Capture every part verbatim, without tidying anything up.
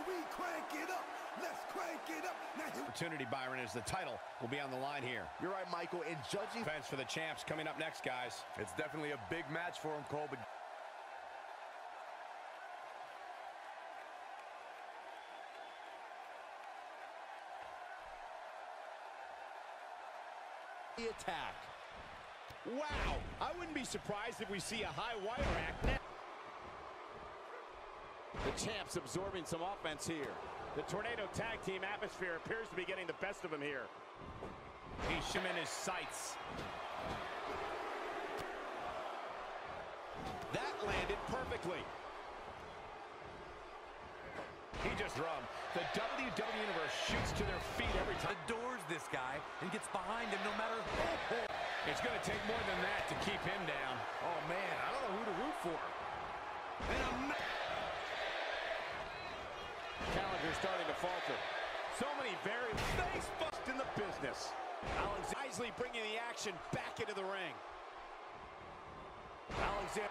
we crank it up? Let's crank it up. Now, opportunity, Byron, as the title will be on the line here. You're right, Michael. And judging defense for the champs coming up next, guys. It's definitely a big match for him, Cole. But the attack. Wow, I wouldn't be surprised if we see a high wire act now. The champs absorbing some offense here. The Tornado tag team atmosphere appears to be getting the best of him here. He's shim in his sights. That landed perfectly. He just drummed. The W W E Universe shoots to their feet every time. adores this guy and gets behind him no matter. It's going to take more than that to keep him down. Oh, man, I don't know who to root for. And a Challenger starting to falter. So many very face bust in the business. Alex Isley bringing the action back into the ring. Alexander.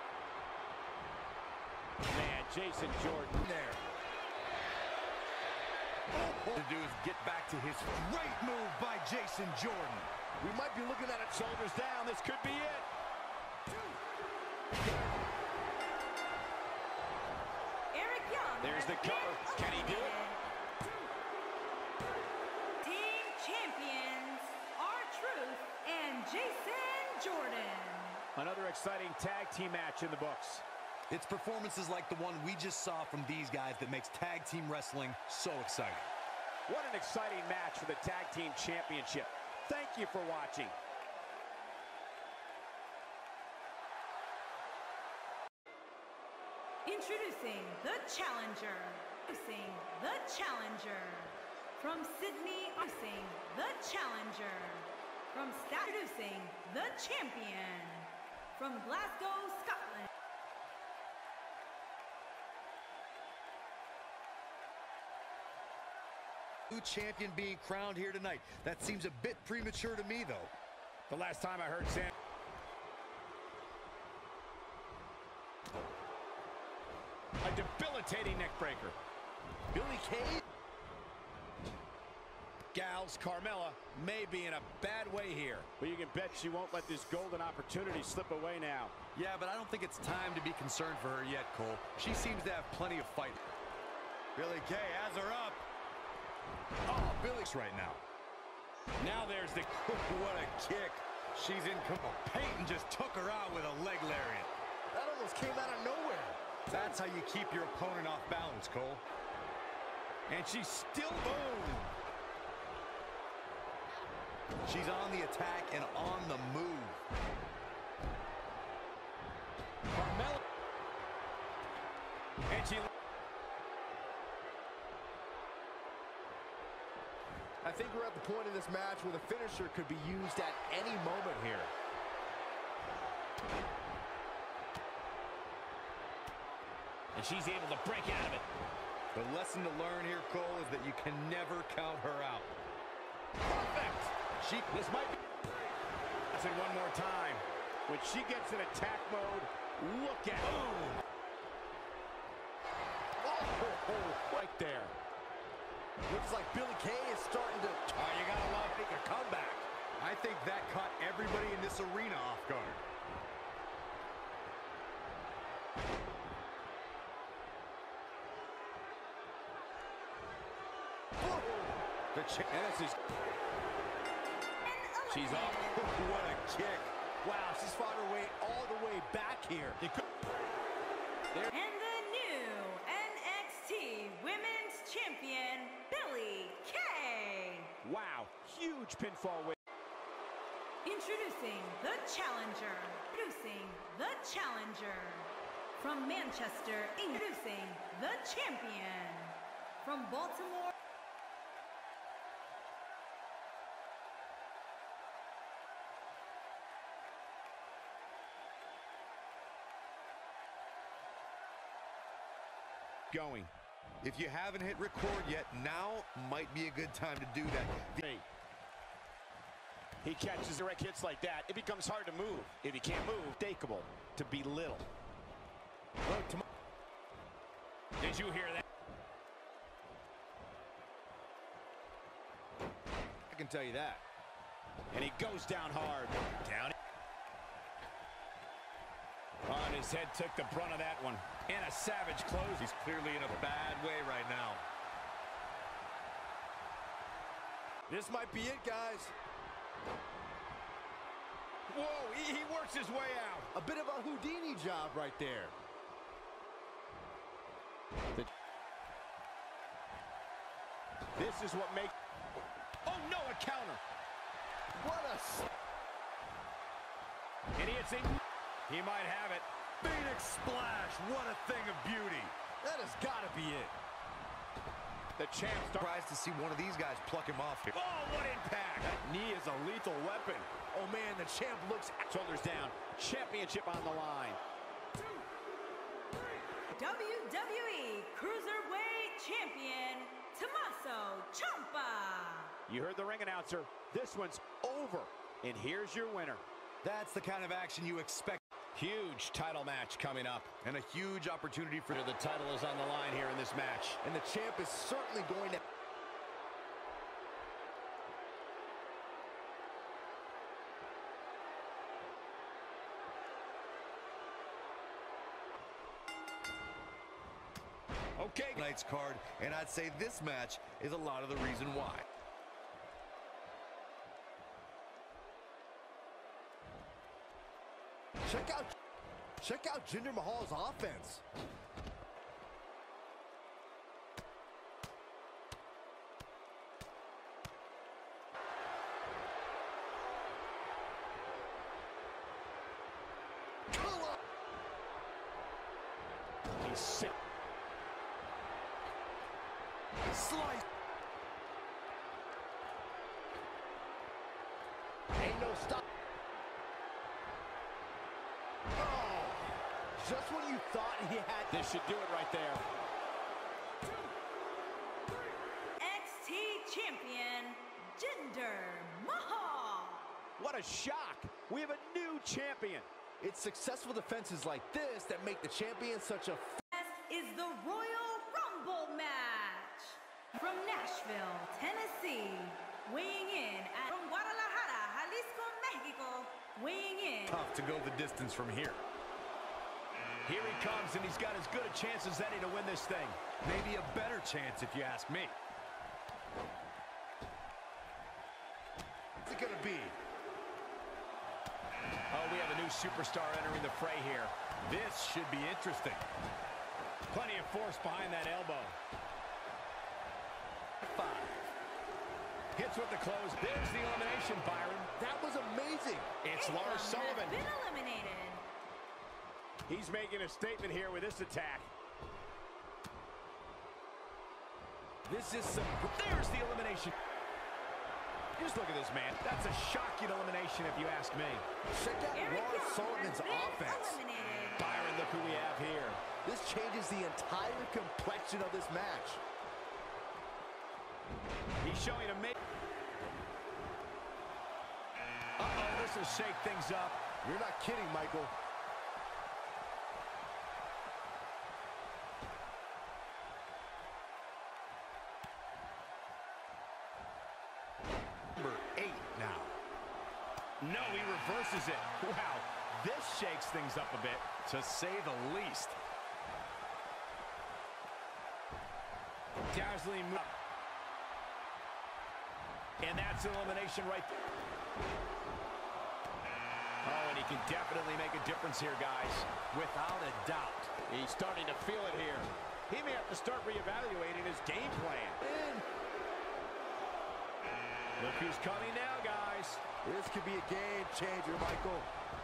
Man, Jason Jordan There. To do is get back to his great move by Jason Jordan. We might be looking at it shoulders down. This could be it. Eric Young. There's the cover. Can he do it? Team champions, R-Truth and Jason Jordan. Another exciting tag team match in the books. It's performances like the one we just saw from these guys that makes tag team wrestling so exciting. What an exciting match for the Tag Team Championship. Thank you for watching. Introducing the challenger. Introducing the challenger. From Sydney, introducing the challenger. From Sta- introducing the champion. From Glasgow, Scotland. New champion being crowned here tonight. That seems a bit premature to me, though. The last time I heard Sam. A debilitating neck breaker. Billy Kay. Gals, Carmella may be in a bad way here. But you can bet she won't let this golden opportunity slip away now. Yeah, but I don't think it's time to be concerned for her yet, Cole. She seems to have plenty of fight. Billy Kay has her up. Oh, Billy's right now. Now there's the... What a kick. She's in... Peyton just took her out with a leg lariat. That almost came out of nowhere. That's how you keep your opponent off balance, Cole. And she's still... Boom! She's on the attack and on the move. Carmella. And she... I think we're at the point in this match where the finisher could be used at any moment here. And she's able to break out of it. The lesson to learn here, Cole, is that you can never count her out. Perfect. She, this might be... I said one more time. When she gets in attack mode, look at it. Boom. Oh, right there. Looks like Billy Kay is starting to... Oh, you gotta love make a comeback. I think that caught everybody in this arena off guard. The ch and this is... She's off. What a kick. Wow, she's fought her way all the way back here. It could... There. And the new N X T Women's Champion, Billy Kay. Wow, huge pinfall win. Introducing the challenger. Introducing the challenger. From Manchester, introducing the champion. From Baltimore. Going. If you haven't hit record yet, now might be a good time to do that. Hey. He catches direct hits like that, it becomes hard to move. If he can't move, takeable to belittle. Did you hear that? can tell you that. And he goes down hard. Down. On his head, took the brunt of that one. And a savage close. He's clearly in a bad way right now. This might be it, guys. Whoa, he, he works his way out. A bit of a Houdini job right there. The... This is what makes... Oh, no, a counter. What a... And he hits it. He might have it. Phoenix splash. What a thing of beauty. That has got to be it. The champ Surprised to see one of these guys pluck him off here. Oh, what impact. That knee is a lethal weapon. Oh, man, the champ looks... Shoulders down. Championship on the line. W W E Cruiserweight Champion, Tommaso Ciampa. You heard the ring announcer. This one's over. And here's your winner. That's the kind of action you expect. Huge title match coming up. And a huge opportunity for... The title is on the line here in this match. And the champ is certainly going to... Okay. Tonight's card, and I'd say this match is a lot of the reason why. Check out, check out Jinder Mahal's offense. He's sick. Slice. Ain't no stop. Oh, just when you thought he had... This should do it right there. X T Champion, Jinder Mahal. What a shock. We have a new champion. It's successful defenses like this that make the champion such a... Is the Royal Rumble match. From Nashville, Tennessee, weighing in at from Guadalajara, Jalisco, Mexico, weighing in. Tough to go the distance from here. Here he comes, and he's got as good a chance as any to win this thing. Maybe a better chance if you ask me. What's it gonna be? Oh, we have a new superstar entering the fray here. This should be interesting. Plenty of force behind that elbow. Five. Hits with the close. There's the elimination, Byron. That was amazing. It's Akam Lars Sullivan. has been eliminated. He's making a statement here with this attack. This is some... There's the elimination. Just look at this, man. That's a shocking elimination, if you ask me. Check out Eric Lars Young Sullivan's has been offense. eliminated. Byron, look who we have here. This changes the entire complexion of this match. He's showing a... Uh-oh, this will shake things up. You're not kidding, Michael. Number eight now. No, he reverses it. Wow, this shakes things up a bit, To say the least. dazzling move. And that's elimination right there. Oh, and he can definitely make a difference here, guys. Without a doubt. He's starting to feel it here. He may have to start reevaluating his game plan. In. Look who's coming now, guys. This could be a game changer, Michael.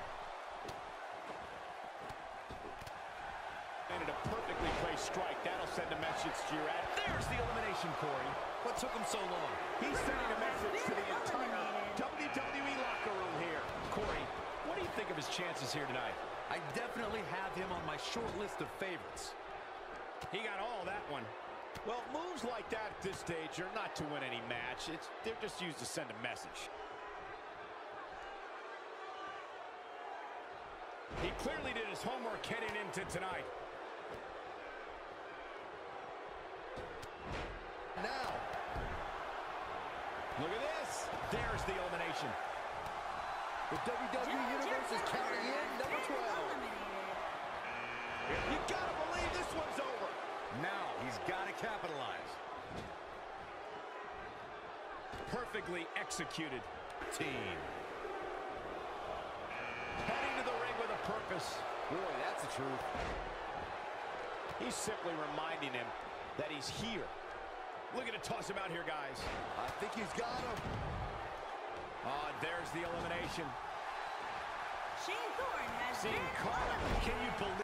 And a perfectly placed strike. That'll send a message to your ad. There's the elimination, Corey. What took him so long? He's sending a message to the entire Eliminated. W W E locker room here. Corey, what do you think of his chances here tonight? I definitely have him on my short list of favorites. He got all that one. Well, moves like that at this stage are not to win any match. It's, they're just used to send a message. He clearly did his homework heading into tonight. Now. Look at this. There's the elimination. The W W E Universe is counting in number twelve. You gotta believe this one's over. Now he's got to capitalize. Perfectly executed. Team. Heading to the ring with a purpose. Boy, that's the truth. He's simply reminding him that he's here. Looking to toss him out here, guys. I think he's got him. Oh, there's the elimination. Shane Thorne has Seeing been Carl. eliminated. Can you believe?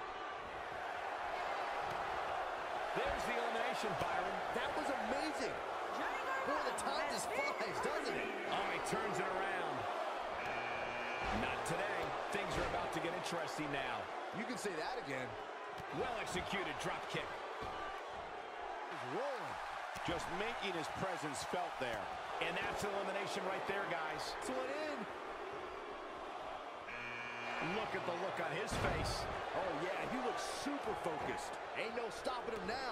There's the elimination, Byron. That was amazing. Johnny Boy, the Gargano time has just been flies, doesn't it? eliminated. Oh, he turns it around. Not today. Things are about to get interesting now. You can say that again. Well executed drop kick. He's rolling. Just making his presence felt there. And that's elimination right there, guys. This one in. Look at the look on his face. Oh, yeah, he looks super focused. Ain't no stopping him now.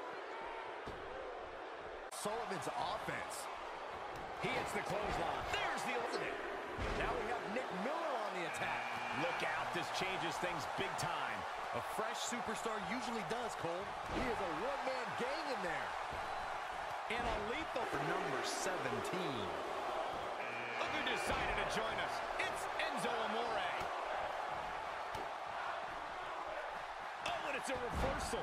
Sullivan's offense. He hits the clothesline. There's the ultimate. Now we have Nick Miller on the attack. Look out, this changes things big time. A fresh superstar usually does, Cole. He is a one-man gang in there. And a lethal For number seventeen. Look who decided to join us. It's Enzo Amore. Oh, and it's a reversal.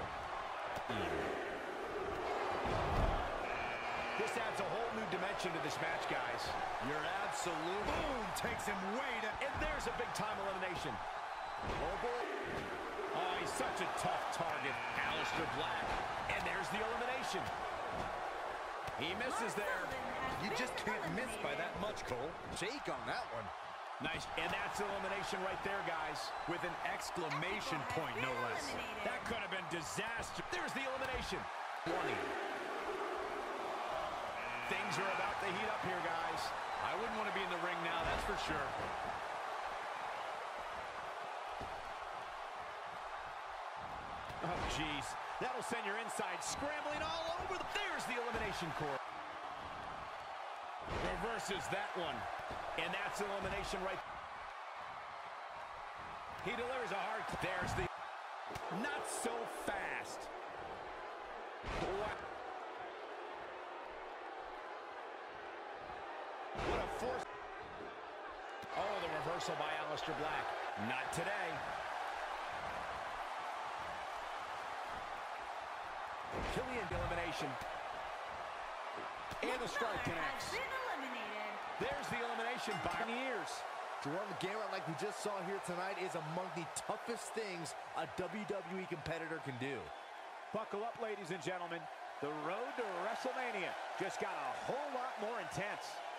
This adds a whole new dimension to this match, guys. You're absolute. Boom, takes him way to... And there's a big-time elimination. Oh, boy. Oh, he's such a tough target. Aleister Black. And there's the elimination. He misses there. You just can't miss by that much, Cole. Jake on that one. Nice. And that's elimination right there, guys. With an exclamation point, no less. That could have been disaster. There's the elimination. twenty. Things are about to heat up here, guys. I wouldn't want to be in the ring now, that's for sure. Oh, jeez. That'll send your insides scrambling all over. The... There's the elimination cord. Reverses that one. And that's elimination right. He delivers a hard... There's the... Not so fast. What? What a force. Oh, the reversal by Aleister Black. Not today. Killian elimination. And the strike connects. Has been eliminated. There's the elimination by years. To run the gamut like we just saw here tonight is among the toughest things a W W E competitor can do. Buckle up, ladies and gentlemen. The road to WrestleMania just got a whole lot more intense.